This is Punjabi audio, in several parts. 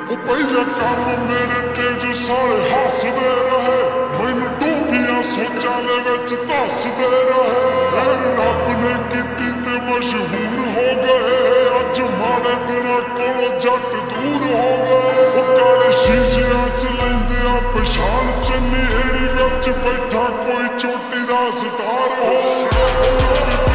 ਪਹਿਲਾ ਕੰਮ ਮੇਰੇ ਤੇ ਜੋ ਸਾਲੇ ਹੱਸਦੇ ਰਹੇ, ਮੈਨੂੰ ਡੂੰਘੀਆਂ ਸੋਚਾਂ ਦੇ ਵਿੱਚ ਧੱਸਦੇ ਰਹੇ। ਫਿਰ ਰੱਬ ਨੇ ਕੀਤੀ ਤੇ ਮਸ਼ਹੂਰ ਹੋ ਗਏ, ਅੱਜ ਮਾੜੇ ਦਿਨਾਂ ਕੋਲੋਂ ਜੱਟ ਦੂਰ ਹੋ ਗਏ। ਉਹ ਕਾਲੇ ਸ਼ੀਸ਼ਿਆਂ ਚ ਲੈਂਦੇ ਆ ਪਛਾਣ, ਚੰਨੇਰੀ ਵਿੱਚ ਬੈਠਾ ਕੋਈ ਚੋਟੀ ਦਾ ਸਟਾਰ ਹੋ ਗਿਆ।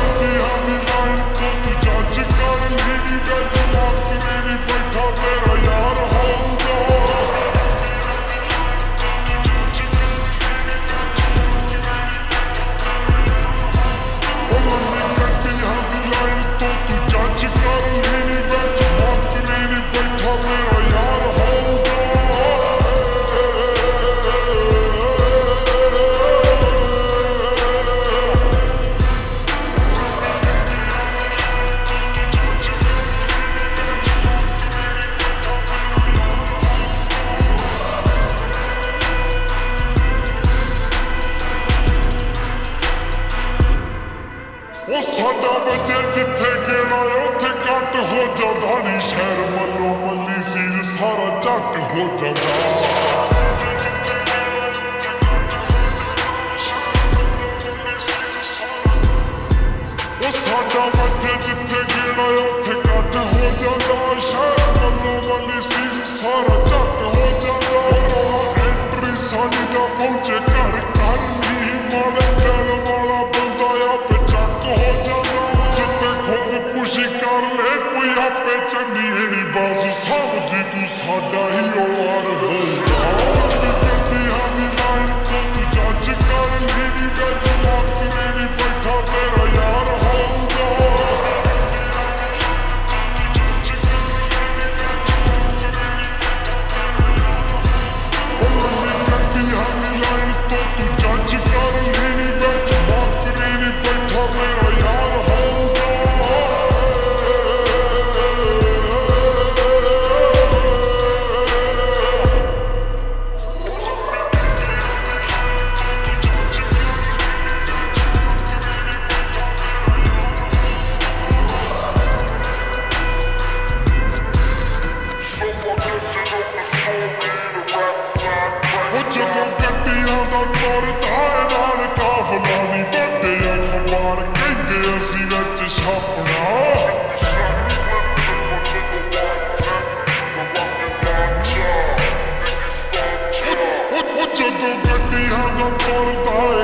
ਉਹ ਸਾਡਾ ਬੱਚੇ ਜਿੱਥੇ ਗੇੜਾ ਉੱਥੇ ਕੱਟ ਹੋ ਜਾਂਦਾ ਨੀ, ਸ਼ਹਿਰ ਮੱਲੋ ਮੱਲੀ ਸੀ ਸਾਰਾ ਝੱਟ ਹੋ ਜਾਂਦਾ। ਉਹ ਸਾਡਾ ਬੱਚੇ ਜਿੱਥੇ ਗੇੜਾ ਉੱਥੇ ਕੱਟ ਹੋ ਜਾਂਦਾ, ਸ਼ਹਿਰ ਮੱਲੋ ਮੱਲੀ ਸੀ ਸਾਰਾ ਝੱਟ ਹੋ ਜਾਂਦਾ। ਐਂਟਰੀ ਸਾਡੀ ਦਾ ਪਹੁੰਚੇ ਘਰ ਘਰ ਨੀ, ਮਾੜੇ ਦਿਲ ਵਾਲਾ ਬੰਦਾ ਆਪੇ ਚੱਕ ਹੋ ਜਾਂਦਾ। ਜਿੱਤੇ ਖੁਦ ਖੁਸ਼ੀ ਕਰ ਲੈ ਕੋਈ ਆਪੇ ਚੰਨੀ ਨੀ, ਬਸ ਸਮਝੀ ਤੂੰ ਸਾਡਾ ਹੀ ਉਹ ਵਾਰ ਹੋਊਗਾ। ਗੱਡੀਆਂ ਦੀ ਲਾਈਨ ਤੋਂ ਤੂੰ ਜੱਜ ਕਰ ਲਈ ਨੀ, ਵਿੱਚ ਮਾਤਰੇ ਨੀ ਬੈਠਾ ਤੇਰਾ ਯਾਰ ਹੋਊਗਾ। ਗੱਡੀਆਂ ਦੀ ਲਾਈਨ ਤੋਂ ਤੂੰ ਜੱਜ ਕਰ ਲਈ ਨੀ, ਵਿੱਚ ਮਾਤਰੇ ਨੀ ਬੈਠਾ ਤੇਰਾ ਯਾਰ ਹੋਊਗਾ। ਜਦੋਂ ਗੱਡੀਆਂ ਦਾ ਤੁਰਦਾ ਨਾਲ ਕਾਫਲਾ ਨੀ, ਵੱਡੇ ਅਖਬਾਰ ਕਹਿੰਦੇ ਅਸੀਂ ਵਿੱਚ ਛਾਪਣਾ। ਜਦੋਂ ਗੱਡੀਆਂ ਦਾ ਤੁਰਦਾ